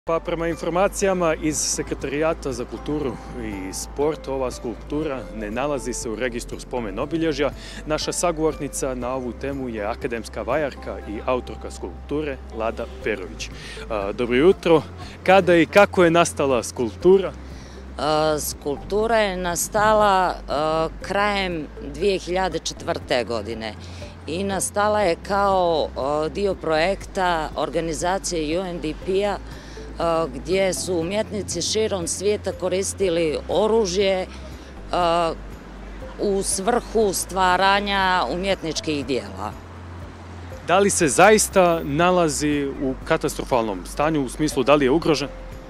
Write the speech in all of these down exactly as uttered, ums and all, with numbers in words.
Pa prema informacijama iz Sekretarijata za kulturu i sport, ova skulptura ne nalazi se u registru spomen obilježja. Naša sagovornica na ovu temu je akademska vajarka i autorka skulpture Lada Perović. Dobro jutro. Kada i kako je nastala skulptura? Skulptura je nastala krajem dvije hiljade četvrte. godine i nastala je kao dio projekta organizacije U N D P-a gdje su umjetnici širom svijeta koristili oružje u svrhu stvaranja umjetničkih dijela. Da li se zaista nalazi u katastrofalnom stanju, u smislu da li je ugrožen?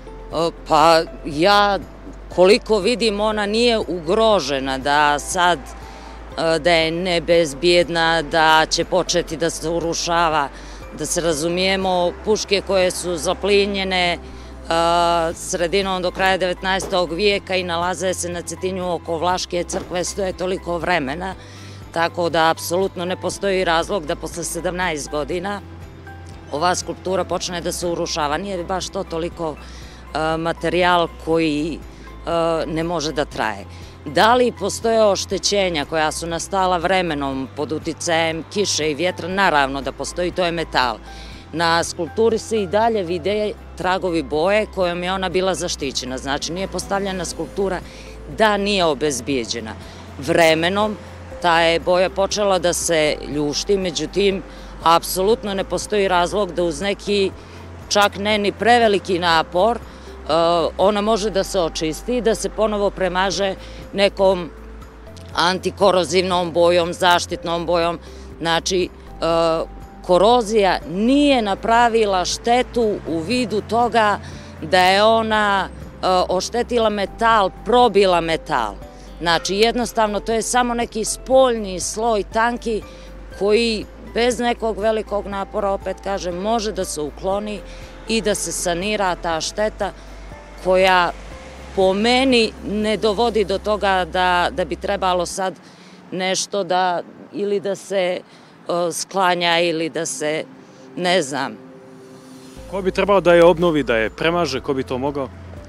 Pa ja koliko vidim ona nije ugrožena, da sad da je nebezbjedna, da će početi da se urušava. Da se razumijemo, puške koje su zaplinjene sredinom do kraja devetnaestog vijeka i nalaze se na Cetinju oko Vlaške crkve, stoje toliko vremena, tako da apsolutno ne postoji razlog da posle sedamnaest godina ova skulptura počne da se urušava. Nije baš to toliko materijal koji ne može da traje. Da li postoje oštećenja koja su nastala vremenom pod uticajem kiše i vjetra? Naravno da postoji, to je metal. Na skulpturi se i dalje vide tragovi boje kojom je ona bila zaštićena. Znači nije postavljena skulptura da nije obezbijeđena. Vremenom ta je boja počela da se ljušti, međutim apsolutno ne postoji razlog da uz neki čak ne ni preveliki napor ona može da se očisti i da se ponovo premaže nekom antikorozivnom bojom, zaštitnom bojom. Znači, korozija nije napravila štetu u vidu toga da je ona oštetila metal, probila metal. Znači, jednostavno, to je samo neki spoljni sloj tanki koji bez nekog velikog napora, opet kažem, može da se ukloni i da se sanira ta šteta koja po meni ne dovodi do toga da bi trebalo sad nešto da ili da se sklanja ili da se, ne znam. Ko bi trebalo da je obnovi, da je premaže, ko bi to mogao?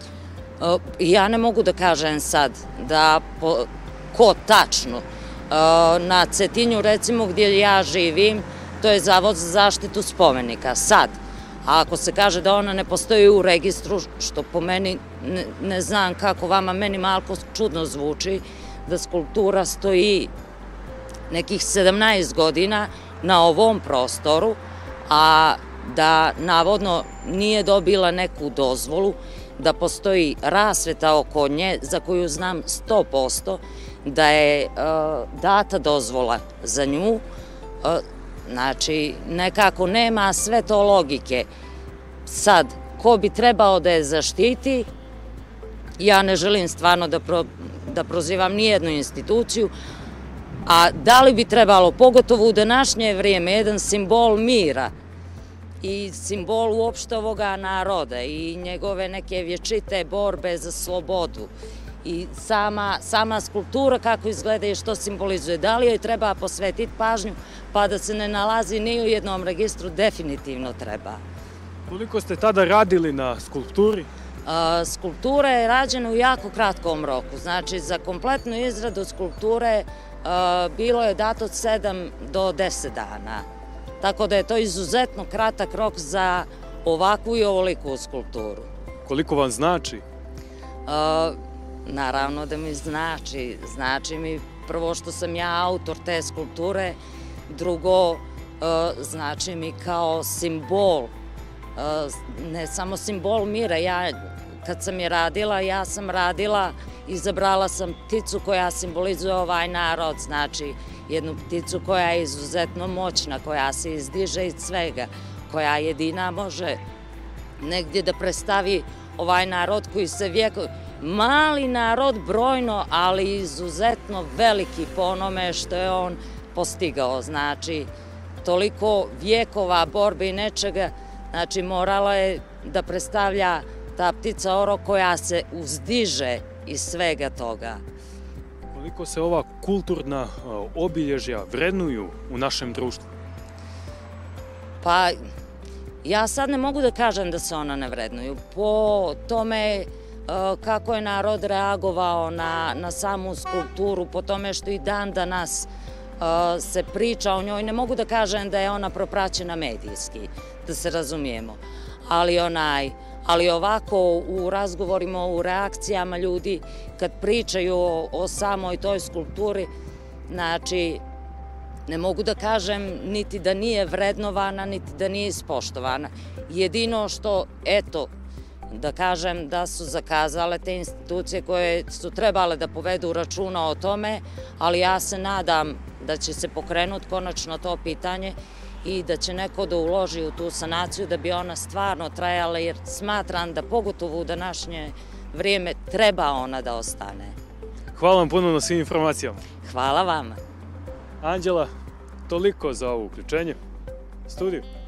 Ja ne mogu da kažem sad da ko tačno. Na Cetinju, recimo, gdje ja živim, to je Zavod za zaštitu spomenika. Sad, a ako se kaže da ona ne postoji u registru, što po meni ne znam kako vama, meni malko čudno zvuči, da skulptura stoji nekih sedamnaest godina na ovom prostoru, a da navodno nije dobila neku dozvolu, da postoji rasveta oko nje za koju znam sto posto, da je data dozvola za nju. Znači, nekako nema sve to logike. Sad, ko bi trebao da je zaštiti, ja ne želim stvarno da prozivam nijednu instituciju, a da li bi trebalo, pogotovo u današnje vrijeme, jedan simbol mira i simbol uopšte ovoga naroda i njegove neke vječite borbe za slobodu i sama skulptura kako izgleda i što simbolizuje, da li joj treba posvetiti pažnju pa da se ne nalazi ni u jednom registru, definitivno treba. Koliko ste tada radili na skulpturi? Skulptura je rađena u jako kratkom roku, znači za kompletnu izradu skulpture bilo je dato od sedam do deset dana, tako da je to izuzetno kratak rok za ovakvu i ovoliku skulpturu. Koliko vam znači? Naravno da mi znači, znači mi prvo što sam ja autor te skulpture, drugo znači mi kao simbol, ne samo simbol mira, ja kad sam je radila, ja sam radila, izabrala sam pticu koja simbolizuje ovaj narod, znači jednu pticu koja je izuzetno moćna, koja se izdiže iz svega, koja jedina može negdje da predstavi ovaj narod koji se vijekove, mali narod brojno, ali izuzetno veliki po onome što je on postigao. Znači, toliko vijekova borbe i nečega, znači morala je da predstavlja ta ptica oro koja se uzdiže iz svega toga. Koliko se ova kulturna obilježja vrednuju u našem društvu? Pa, Ja sad ne mogu da kažem da se ona ne vrednuju. Po tome kako je narod reagovao na, na samu skulpturu, po tome što i dan danas se priča o njoj, ne mogu da kažem da je ona propraćena medijski, da se razumijemo. Ali onaj, ali ovako u razgovorima, u reakcijama ljudi kad pričaju o, o samoj toj skulpturi, znači ne mogu da kažem niti da nije vrednovana, niti da nije ispoštovana. Jedino što, eto, da kažem da su zakazale te institucije koje su trebale da povedu računa o tome, ali ja se nadam da će se pokrenuti konačno to pitanje i da će neko da uloži u tu sanaciju da bi ona stvarno trajala, jer smatram da pogotovo u današnje vrijeme treba ona da ostane. Hvala vam puno na svim informacijama. Hvala vama. Anđela, toliko za ovo uključenje. Studiju.